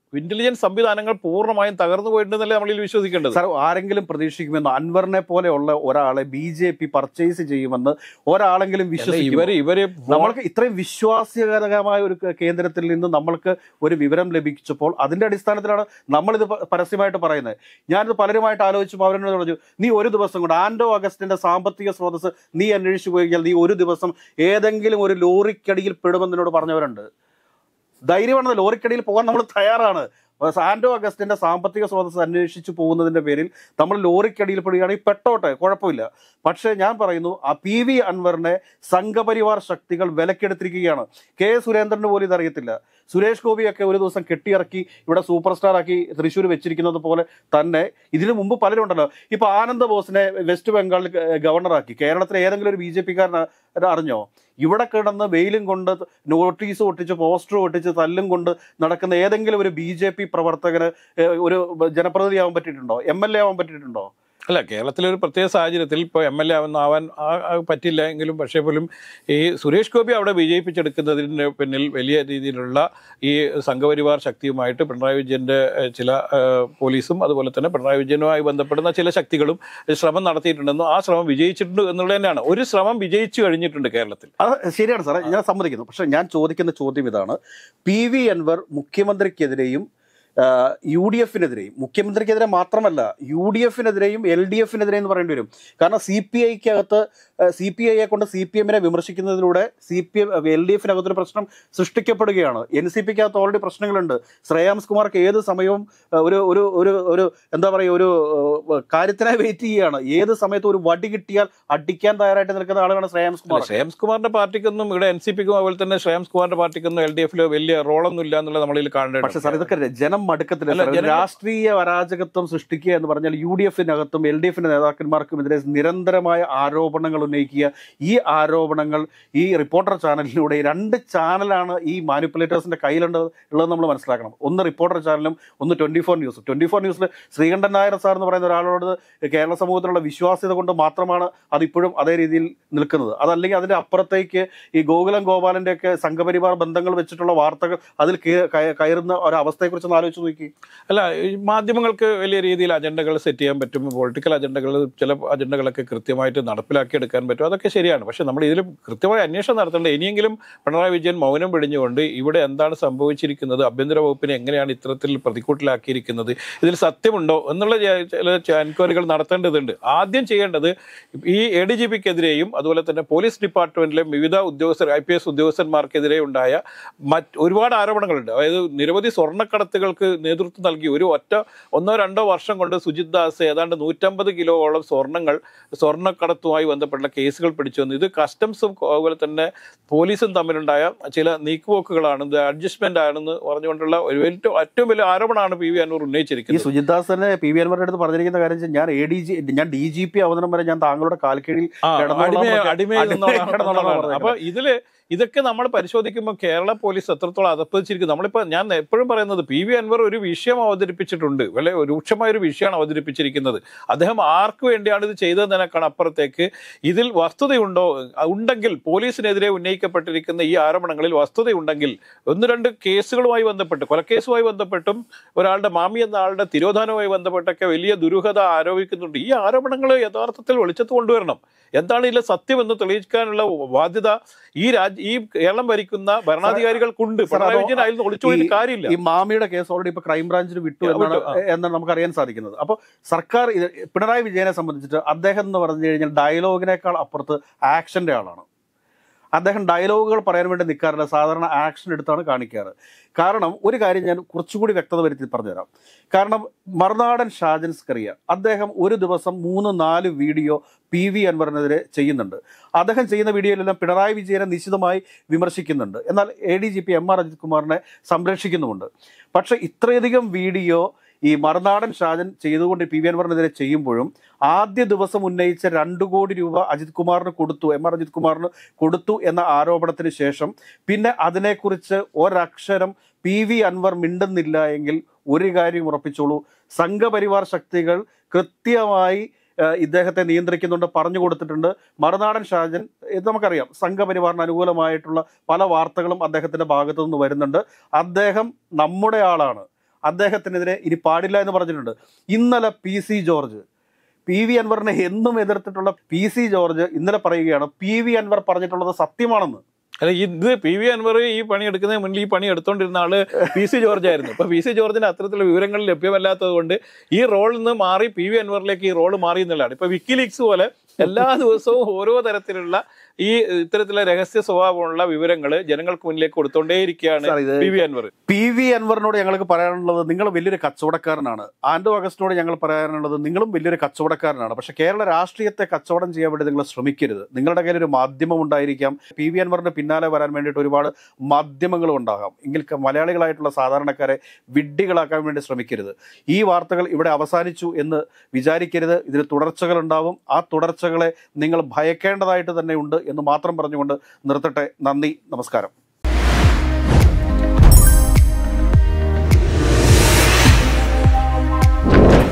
ഇന്റലിജൻസ് സംവിധാനങ്ങൾ പൂർണ്ണമായും തകർന്നു പോയിട്ടുണ്ടെന്നല്ലേ നമ്മളിൽ വിശ്വസിക്കേണ്ടത്. സാർ, ആരെങ്കിലും പ്രതീക്ഷിക്കുമെന്ന് അൻവറിനെ പോലെയുള്ള ഒരാളെ ബി ജെ പി പർച്ചേസ് ചെയ്യുമെന്ന് ഒരാളെങ്കിലും വിശ്വസിക്കും? ഇവര് ഇവര് നമ്മൾക്ക് ഇത്രയും വിശ്വാസ്യകരമായ ഒരു കേന്ദ്രത്തിൽ നിന്ന് നമ്മൾക്ക് ഒരു വിവരം ലഭിച്ചപ്പോൾ അതിന്റെ അടിസ്ഥാനത്തിലാണ് നമ്മളിത് പരസ്യമായിട്ട് പറയുന്നത്. ഞാനിത് പലരുമായിട്ട് ആലോചിച്ചപ്പോൾ അവരെന്നോട് പറഞ്ഞു, നീ ഒരു ദിവസം കൊണ്ട് ആൻഡോ അഗസ്റ്റിന്റെ സാമ്പത്തിക സ്രോതസ് നീ അന്വേഷിച്ചു പോയി കഴിഞ്ഞാൽ നീ ഒരു ദിവസം ഏതെങ്കിലും ഒരു ലോറിക്കടിയിൽ പെടുമെന്നോട് പറഞ്ഞവരുണ്ട്. ധൈര്യമാണ്, ലോറിക്കടിയിൽ പോകാൻ നമ്മൾ തയ്യാറാണ്. ആൻഡോ അഗസ്റ്റിന്റെ സാമ്പത്തിക സ്രോതസ് അന്വേഷിച്ചു പോകുന്നതിന്റെ പേരിൽ നമ്മൾ ലോറിക്കടിയിൽ പെടുകയാണെങ്കിൽ പെട്ടോട്ടെ, കുഴപ്പമില്ല. പക്ഷേ ഞാൻ പറയുന്നു, ആ പി വി അൻവറിനെ സംഘപരിവാർ ശക്തികൾ വിലക്കെടുത്തിരിക്കുകയാണ്. കെ സുരേന്ദ്രന് പോലും ഇതറിയത്തില്ല. സുരേഷ് ഗോപിയൊക്കെ ഒരു ദിവസം കെട്ടിയിറക്കി ഇവിടെ സൂപ്പർ സ്റ്റാർ ആക്കി തൃശ്ശൂർ വെച്ചിരിക്കുന്നത് പോലെ തന്നെ ഇതിനു മുമ്പ് പലരും ഉണ്ടല്ലോ. ഇപ്പൊ ആനന്ദ ബോസിനെ വെസ്റ്റ് ബംഗാളിൽ ഗവർണറാക്കി. കേരളത്തിലെ ഏതെങ്കിലും ഒരു ബി ജെ പിക്കാരൻ അറിഞ്ഞോ? ഇവിടെ കിടന്ന് വെയിലും കൊണ്ട് നോട്ടീസ് ഒട്ടിച്ച് പോസ്റ്റർ ഒട്ടിച്ച് തല്ലും കൊണ്ട് നടക്കുന്ന ഏതെങ്കിലും ഒരു ബി ജെ പി പ്രവർത്തകന് ഒരു ജനപ്രതിനിധി ആവാൻ പറ്റിയിട്ടുണ്ടോ? എം എൽ എ ആവാൻ പറ്റിയിട്ടുണ്ടോ? അല്ല, കേരളത്തിലെ ഒരു പ്രത്യേക സാഹചര്യത്തിൽ ഇപ്പോൾ എം എൽ എ ആവാൻ പറ്റില്ല എങ്കിലും പക്ഷേ പോലും ഈ സുരേഷ് ഗോപി അവിടെ വിജയിപ്പിച്ചെടുക്കുന്നതിന് പിന്നിൽ വലിയ രീതിയിലുള്ള ഈ സംഘപരിവാർ ശക്തിയുമായിട്ട് പിണറായി വിജയൻ്റെ ചില പോലീസും അതുപോലെ തന്നെ പിണറായി വിജയനുമായി ബന്ധപ്പെടുന്ന ചില ശക്തികളും ശ്രമം നടത്തിയിട്ടുണ്ടെന്നും ആ ശ്രമം വിജയിച്ചിട്ടുണ്ട് എന്നുള്ളത് തന്നെയാണ്. ഒരു ശ്രമം വിജയിച്ചു കഴിഞ്ഞിട്ടുണ്ട് കേരളത്തിൽ. അത് ശരിയാണ് സാറേ, ഞാൻ സമ്മതിക്കുന്നു. പക്ഷെ ഞാൻ ചോദിക്കുന്ന ചോദ്യം ഇതാണ്, പി വി അൻവർ മുഖ്യമന്ത്രിക്കെതിരെയും യു ഡി എഫിനെതിരെയും, മുഖ്യമന്ത്രിക്കെതിരെ മാത്രമല്ല യു ഡി എഫിനെതിരെയും എൽ ഡി എഫിനെതിരെ എന്ന് പറയേണ്ടി വരും. കാരണം സി പി ഐക്കകത്ത് സി പി ഐയെ കൊണ്ട് സി പി എമ്മിനെ വിമർശിക്കുന്നതിലൂടെ C P M L D എഫിനകത്തൊരു പ്രശ്നം സൃഷ്ടിക്കപ്പെടുകയാണ്. എൻ സി പിക്കകത്ത് ഓൾറെഡി പ്രശ്നങ്ങളുണ്ട്. ശ്രേയാംസ് കുമാർക്ക് ഏത് സമയവും ഒരു ഒരു ഒരു ഒരു എന്താ പറയുക ഒരു കാര്യത്തിനായി വെയിറ്റ് ചെയ്യുകയാണ്. ഏത് സമയത്തും ഒരു വടി കിട്ടിയാൽ അടിക്കാൻ തയ്യാറായിട്ട് നിൽക്കുന്ന ആളാണ് ശ്രേയാംസ് കുമാർ. ശ്രേയാംസ് കുമാറിന്റെ പാർട്ടിക്കൊന്നും ഇവിടെ എൻ സി പിക്കും അതുപോലെ തന്നെ ശ്രേയാംസ് കുമാറിന്റെ പാർട്ടിക്കൊന്നും എൽ ഡി എഫിലോ വലിയ റോളൊന്നും ഇല്ല എന്നുള്ളത് നമ്മളിൽ കാണേണ്ടത്. പക്ഷേ സാർ, ഇതൊക്കെ ജനം മടുക്കത്തില്ല. രാഷ്ട്രീയ അരാജകത്വം സൃഷ്ടിക്കുക എന്ന് പറഞ്ഞാൽ യു ഡി എഫിനകത്തും എൽ ഡി എഫിന്റെ നേതാക്കന്മാർക്കും എതിരെ നിരന്തരമായ ആരോപണങ്ങൾ ഉന്നയിക്കുക. ഈ ആരോപണങ്ങൾ ഈ റിപ്പോർട്ടർ ചാനലിലൂടെ, രണ്ട് ചാനലാണ് ഈ മാനിപ്പുലേറ്റേഴ്സിന്റെ കയ്യിലുണ്ട് ഉള്ളത് നമ്മൾ മനസ്സിലാക്കണം. ഒന്ന് റിപ്പോർട്ടർ ചാനലും ഒന്ന് twenty four news. Twenty four ന്യൂസിൽ ശ്രീകണ്ഠൻ നായർ സാർ എന്ന് പറയുന്ന ഒരാളോട് കേരള സമൂഹത്തിലുള്ള വിശ്വാസ്യത കൊണ്ട് മാത്രമാണ് അതിപ്പോഴും അതേ രീതിയിൽ നിൽക്കുന്നത്. അതല്ലെങ്കിൽ അതിന്റെ അപ്പുറത്തേക്ക് ഈ ഗോകുലം ഗോപാലന്റെ ഒക്കെ സംഘപരിവാർ ബന്ധങ്ങൾ വെച്ചിട്ടുള്ള വാർത്തകൾ അതിൽ കയറുന്ന ഒരവസ്ഥയെക്കുറിച്ച് ആലോചിച്ച് നോക്കി. അല്ല, മാധ്യമങ്ങൾക്ക് വലിയ രീതിയിൽ അജണ്ടകൾ സെറ്റ് ചെയ്യാൻ പറ്റും, പൊളിറ്റിക്കൽ അജണ്ടകൾ ചില അജണ്ടകളൊക്കെ കൃത്യമായിട്ട് നടപ്പിലാക്കിയെടുക്കാൻ പറ്റും, അതൊക്കെ ശരിയാണ്. പക്ഷേ നമ്മൾ ഇതിൽ കൃത്യമായ അന്വേഷണം നടത്തേണ്ടത്. ഇനിയെങ്കിലും പിണറായി വിജയൻ മൗനം പിടിഞ്ഞുകൊണ്ട് ഇവിടെ എന്താണ് സംഭവിച്ചിരിക്കുന്നത്, ആഭ്യന്തര വകുപ്പിനെ എങ്ങനെയാണ് ഇത്തരത്തിൽ പ്രതിക്കൂട്ടിലാക്കിയിരിക്കുന്നത്, ഇതിൽ സത്യമുണ്ടോ എന്നുള്ള ചില എൻക്വയറികൾ നടത്തേണ്ടതുണ്ട്. ആദ്യം ചെയ്യേണ്ടത് ഈ എ ഡി ജി പിക്കെതിരെയും അതുപോലെ തന്നെ പോലീസ് ഡിപ്പാർട്ട്മെന്റിലെ വിവിധ ഉദ്യോഗസ്ഥർ ഐ പി എസ് ഉദ്യോഗസ്ഥന്മാർക്കെതിരെ ഉണ്ടായ മറ്റ് ഒരുപാട് ആരോപണങ്ങളുണ്ട്. അതായത് നിരവധി സ്വർണ്ണക്കടത്തുകൾക്ക് നേതൃത്വം നൽകി ഒരു ഒറ്റ ഒന്നോ രണ്ടോ വർഷം കൊണ്ട് സുജിത് ദാസ് ഏതാണ്ട് നൂറ്റമ്പത് കിലോയോളം സ്വർണ്ണങ്ങൾ സ്വർണ്ണക്കടത്തുമായി ബന്ധപ്പെട്ട കേസുകൾ പിടിച്ചു വന്നു. ഇത് കസ്റ്റംസും അതുപോലെ തന്നെ പോലീസും തമ്മിലുണ്ടായ ചില നീക്കുപോക്കുകളാണ്, ഇത് അഡ്ജസ്റ്റ്മെന്റ് ആണെന്ന് പറഞ്ഞുകൊണ്ടുള്ള ഒരു ഏറ്റവും ഏറ്റവും വലിയ ആരോപണമാണ് പി വി അൻവർ ഉന്നയിച്ചിരിക്കുന്നത്. ഈ സുജിത് ദാസിനെ പി വി അൻവറിന്റെ അടുത്ത് പറഞ്ഞിരിക്കുന്ന കാര്യം വെച്ചാൽ, ഞാൻ എ ഡി ജി ഞാൻ ഡി ജി പി അവതരണം വരെ ഞാൻ താങ്കളുടെ കാൽക്കീഴിൽ അപ്പൊ ഇതില് ഇതൊക്കെ നമ്മൾ പരിശോധിക്കുമ്പോൾ കേരള പോലീസ് എത്രത്തോളം അതപ്പതിച്ചിരിക്കും. നമ്മളിപ്പോൾ ഞാൻ എപ്പോഴും പറയുന്നത് പി വി അൻവർ ഒരു വിഷയം അവതരിപ്പിച്ചിട്ടുണ്ട്, വളരെ രൂക്ഷമായൊരു വിഷയമാണ് അവതരിപ്പിച്ചിരിക്കുന്നത്. അദ്ദേഹം ആർക്ക് വേണ്ടിയാണ് ഇത് ചെയ്തതെന്നതിനേക്കാൾ അപ്പുറത്തേക്ക് ഇതിൽ വസ്തുതയുണ്ടോ, ഉണ്ടെങ്കിൽ പോലീസിനെതിരെ ഉന്നയിക്കപ്പെട്ടിരിക്കുന്ന ഈ ആരോപണങ്ങളിൽ വസ്തുതയുണ്ടെങ്കിൽ ഒന്ന് രണ്ട് കേസുകളുമായി ബന്ധപ്പെട്ട്, കൊലക്കേസുമായി ബന്ധപ്പെട്ടും ഒരാളുടെ മാമി എന്ന ആളുടെ തിരോധാനവുമായി ബന്ധപ്പെട്ടൊക്കെ വലിയ ദുരൂഹത ആരോപിക്കുന്നുണ്ട്. ഈ ആരോപണങ്ങൾ യഥാർത്ഥത്തിൽ വെളിച്ചത്ത് കൊണ്ടുവരണം. എന്താണ് ഇതിലെ സത്യമെന്ന് തെളിയിക്കാനുള്ള ബാധ്യത ഈ രാജ്യ ഈ കേരളം ഭരിക്കുന്ന ഭരണാധികാരികൾക്കുണ്ട്. പിണറായി വിജയൻ അതിൽ ഒളിച്ചുപോയിട്ട് കാര്യമില്ല. ഈ മാമിയുടെ കേസ് ഓൾറെഡി ഇപ്പൊ ക്രൈംബ്രാഞ്ചിന് വിട്ടു എന്നാണ് എന്നാണ് നമുക്ക് അറിയാൻ സാധിക്കുന്നത്. അപ്പോൾ സർക്കാർ പിണറായി വിജയനെ സംബന്ധിച്ചിട്ട് അദ്ദേഹം എന്ന് പറഞ്ഞു കഴിഞ്ഞാൽ ഡയലോഗിനേക്കാൾ അപ്പുറത്ത് ആക്ഷന്റെ ആളാണ്. അദ്ദേഹം ഡയലോഗുകൾ പറയാൻ വേണ്ടി നിൽക്കാറില്ല, സാധാരണ ആക്ഷൻ എടുത്താണ് കാണിക്കാറ്. കാരണം ഒരു കാര്യം ഞാൻ കുറച്ചുകൂടി വ്യക്തത വരുത്തി പറഞ്ഞുതരാം. കാരണം മറുനാടൻ ഷാജൻ സ്കറിയ അദ്ദേഹം ഒരു ദിവസം മൂന്ന് നാല് വീഡിയോ പി വി അൻവറിനെതിരെ ചെയ്യുന്നുണ്ട്. അദ്ദേഹം ചെയ്യുന്ന വീഡിയോയിലെല്ലാം പിണറായി വിജയനെ നിശിതമായി വിമർശിക്കുന്നുണ്ട്, എന്നാൽ A D G P M R Ajith കുമാറിനെ സംരക്ഷിക്കുന്നുമുണ്ട്. പക്ഷെ ഇത്രയധികം വീഡിയോ ഈ മറുനാടൻ ഷാജൻ ചെയ്തുകൊണ്ട് പി വി അൻവറിനെതിരെ ചെയ്യുമ്പോഴും ആദ്യ ദിവസം ഉന്നയിച്ച രണ്ടു കോടി രൂപ അജിത് കുമാറിന് കൊടുത്തു, എം ആർ അജിത് കുമാറിന് കൊടുത്തു എന്ന ആരോപണത്തിന് ശേഷം പിന്നെ അതിനെക്കുറിച്ച് ഒരക്ഷരം പി വി അൻവർ മിണ്ടുന്നില്ല എങ്കിൽ ഒരു കാര്യം ഉറപ്പിച്ചോളൂ, സംഘപരിവാർ ശക്തികൾ കൃത്യമായി ഇദ്ദേഹത്തെ നിയന്ത്രിക്കുന്നുണ്ട്, പറഞ്ഞു കൊടുത്തിട്ടുണ്ട്. മറുനാടൻ ഷാജൻ ഇത് നമുക്കറിയാം, സംഘപരിവാറിന് അനുകൂലമായിട്ടുള്ള പല വാർത്തകളും അദ്ദേഹത്തിന്റെ ഭാഗത്തു നിന്ന് വരുന്നുണ്ട്. അദ്ദേഹം നമ്മുടെ ആളാണ്, അദ്ദേഹത്തിനെതിരെ ഇനി പാടില്ല എന്ന് പറഞ്ഞിട്ടുണ്ട്. ഇന്നലെ P C George P V അൻവറിനെ എന്നും എതിർത്തിട്ടുള്ള പി സി ജോർജ് ഇന്നലെ പറയുകയാണ് പി വി അൻവർ പറഞ്ഞിട്ടുള്ളത് സത്യമാണെന്ന്. അല്ല, ഇത് പി വി അൻവർ ഈ പണി എടുക്കുന്നതിന് മുന്നിൽ ഈ പണി എടുത്തോണ്ടിരുന്ന ആള് പി സി ജോർജ് ആയിരുന്നു. അപ്പൊ പി സി ജോർജിന് അത്തരത്തിലുള്ള വിവരങ്ങൾ ലഭ്യമല്ലാത്തത് കൊണ്ട് ഈ റോളിൽ നിന്ന് മാറി പി വി അൻവറിലേക്ക് ഈ റോള് മാറി എന്നുള്ളതാണ്. ഇപ്പൊ വിക്കിലീക്സ് പോലെ എല്ലാ ദിവസവും ഓരോ തരത്തിലുള്ള ഈ ഇത്തരത്തിലുള്ള രഹസ്യ സ്വഭാവമുള്ള വിവരങ്ങൾ ജനങ്ങൾക്ക് മുന്നിലേക്ക് കൊടുത്തോണ്ടേയിരിക്കുകയാണ് P V Anvar. P V അൻവറിനോട് ഞങ്ങൾക്ക് പറയാനുള്ളത്, നിങ്ങൾ വലിയൊരു കച്ചവടക്കാരനാണ്. ആന്റോ അഗസ്റ്റിനോട് ഞങ്ങൾ പറയാനുള്ളത്, നിങ്ങളും വലിയൊരു കച്ചവടക്കാരനാണ്. പക്ഷെ കേരള രാഷ്ട്രീയത്തെ കച്ചവടം ചെയ്യാൻ വേണ്ടി നിങ്ങൾ ശ്രമിക്കരുത്. നിങ്ങളുടെ കയ്യിൽ ഒരു മാധ്യമം ഉണ്ടായിരിക്കാം, പി വി അൻവറിന്റെ പിന്നാലെ വരാൻ വേണ്ടിയിട്ട് ഒരുപാട് മാധ്യമങ്ങളും ഉണ്ടാകാം. എങ്കിൽ മലയാളികളായിട്ടുള്ള സാധാരണക്കാരെ വിഡ്ഢികളാക്കാൻ വേണ്ടി ശ്രമിക്കരുത്. ഈ വാർത്തകൾ ഇവിടെ അവസാനിച്ചു എന്ന് വിചാരിക്കരുത്. ഇതിന് തുടർച്ചകൾ ഉണ്ടാവും. ആ തുടർച്ചകളെ നിങ്ങൾ ഭയക്കേണ്ടതായിട്ട് തന്നെ ഉണ്ട് എന്ന് മാത്രം പറഞ്ഞുകൊണ്ട് നിർത്തട്ടെ. നന്ദി, നമസ്കാരം.